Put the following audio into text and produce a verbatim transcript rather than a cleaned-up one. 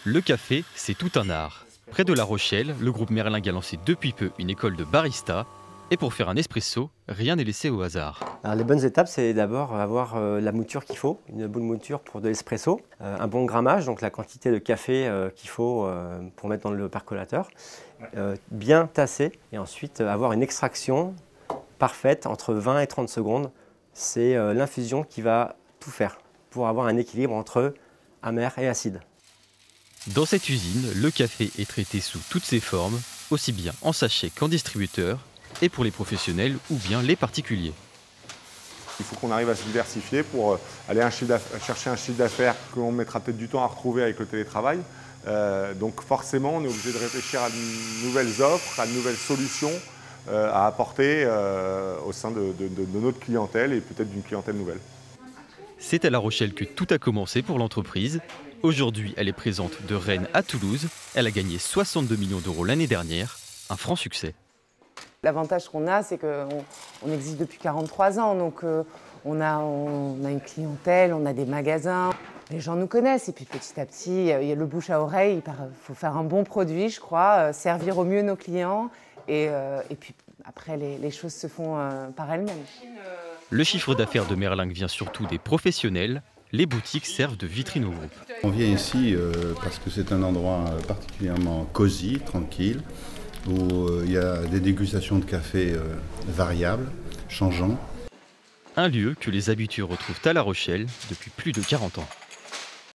Le café, c'est tout un art. Près de La Rochelle, le groupe Merlingue a lancé depuis peu une école de barista. Et pour faire un espresso, rien n'est laissé au hasard. Alors, les bonnes étapes, c'est d'abord avoir euh, la mouture qu'il faut, une bonne mouture pour de l'espresso, euh, un bon grammage, donc la quantité de café euh, qu'il faut euh, pour mettre dans le percolateur, euh, bien tasser, et ensuite euh, avoir une extraction parfaite entre vingt et trente secondes. C'est euh, l'infusion qui va tout faire pour avoir un équilibre entre amer et acide. Dans cette usine, le café est traité sous toutes ses formes, aussi bien en sachet qu'en distributeur, et pour les professionnels ou bien les particuliers. Il faut qu'on arrive à se diversifier pour aller un chercher un chiffre d'affaires qu'on mettra peut-être du temps à retrouver avec le télétravail. Euh, donc forcément, on est obligé de réfléchir à de nouvelles offres, à de nouvelles solutions euh, à apporter euh, au sein de, de, de notre clientèle et peut-être d'une clientèle nouvelle. C'est à La Rochelle que tout a commencé pour l'entreprise. Aujourd'hui, elle est présente de Rennes à Toulouse. Elle a gagné soixante-deux millions d'euros l'année dernière, un franc succès. L'avantage qu'on a, c'est qu'on on existe depuis quarante-trois ans, donc euh, on, a, on, on a une clientèle, on a des magasins, les gens nous connaissent, et puis petit à petit, il y a le bouche à oreille, il faut faire un bon produit, je crois, euh, servir au mieux nos clients, et, euh, et puis après, les, les choses se font euh, par elles-mêmes. Le chiffre d'affaires de Merlingue vient surtout des professionnels. Les boutiques servent de vitrine au groupe. On vient ici euh, parce que c'est un endroit particulièrement cosy, tranquille, où il y a des dégustations de café euh, variables, changeants. Un lieu que les habitués retrouvent à La Rochelle depuis plus de quarante ans.